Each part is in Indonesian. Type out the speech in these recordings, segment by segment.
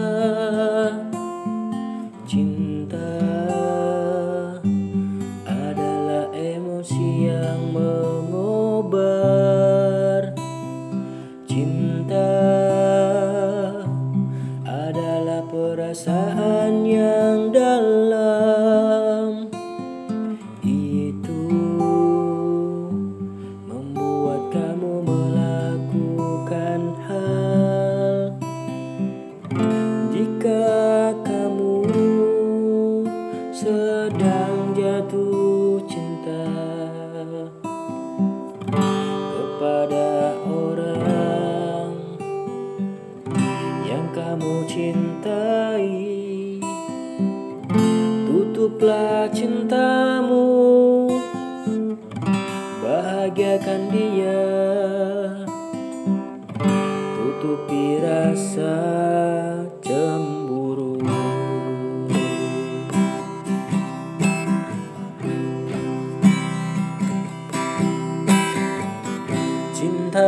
Cinta adalah emosi yang mengobar. Cinta adalah perasaan yang dalam. Itu membuat kamu melakukan hal. Jika kamu sedang jatuh cinta kepada orang yang kamu cintai, tutuplah cintamu, bahagiakan dia, tutupi rasa cemburu. Cinta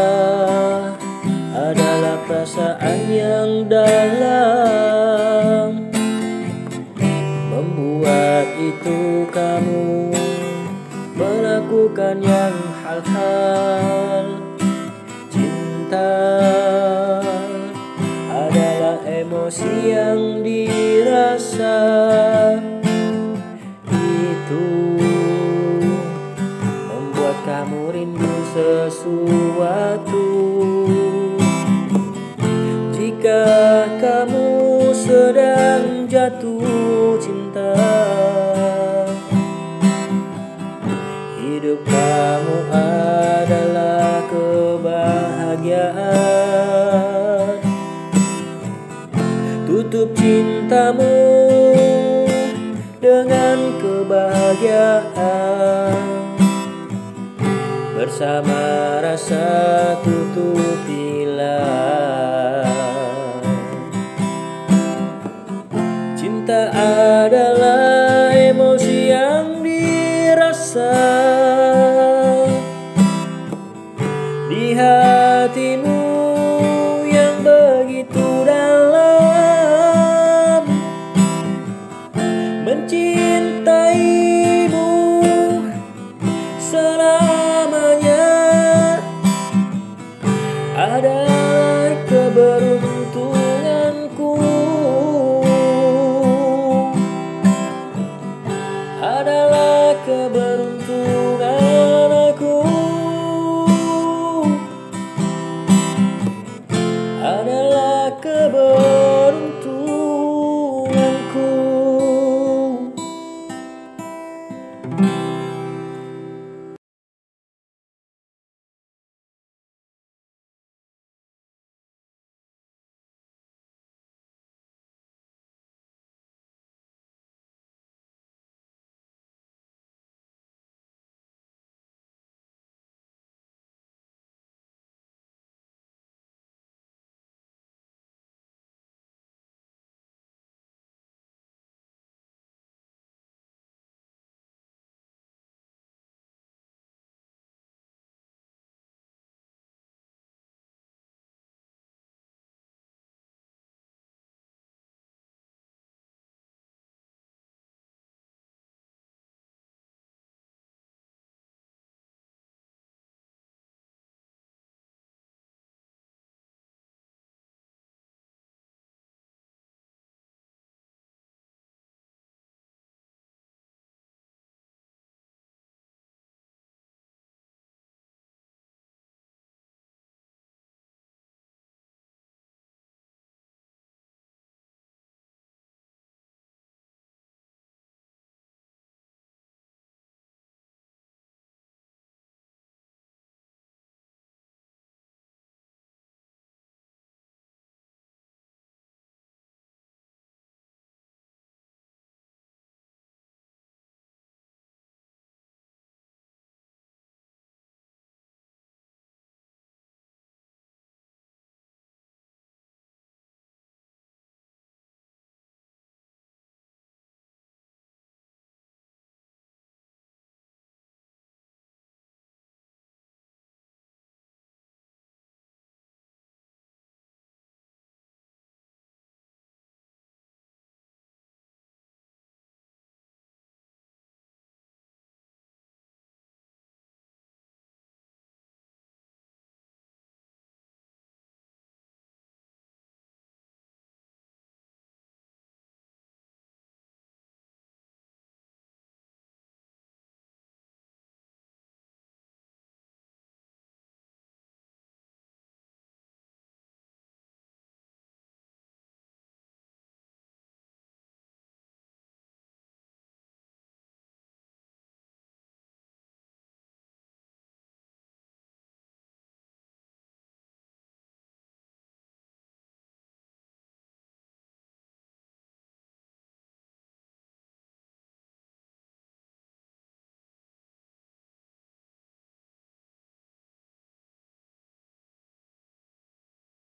adalah perasaan yang dalam, membuat itu kamu melakukan yang hal-hal. Cinta adalah emosi yang dirasa. Itu membuat kamu rindu sesuatu. Jika kamu sedang jatuh cinta, hidup kamu adalah kebahagiaan. Tutup cintamu dengan kebahagiaan. Bersama rasa tutupilah. Cinta